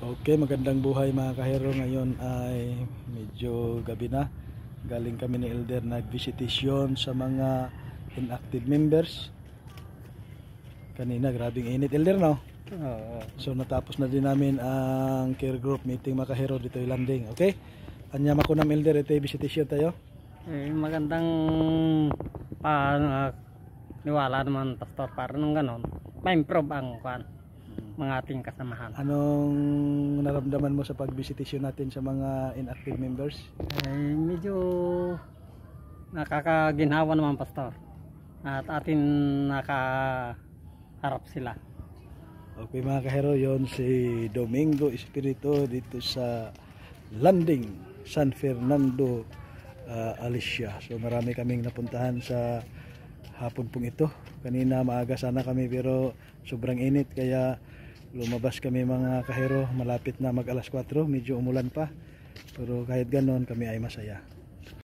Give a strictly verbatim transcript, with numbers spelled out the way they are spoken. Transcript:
Okay, magandang buhay mga kahero. Ngayon ay medyo gabi na. Galing kami ni Elder nag-visitation sa mga inactive members. Kanina, grabing init Elder, no? Oo. So natapos na din namin ang care group meeting mga kahero dito yung landing. Okay? Anya makunam Elder, ito yung visitation tayo. Eh, magandang pa uh, niwala naman pastor para nung ganon ma-improve ang kwan, mga ating kasamahan. Anong naramdaman mo sa pag-visitation natin sa mga inactive members? Eh, medyo nakakaginhawa naman pastor at atin nakaharap sila. Okay mga kahero, yon si Domingo Espiritu dito sa landing San Fernando, uh, Alicia. So marami kaming napuntahan sa hapon pong ito. Kanina maaga sana kami pero sobrang init kaya lumabas kami mga kahero. Malapit na mag alas kwatro, medyo umulan pa pero kahit ganon kami ay masaya.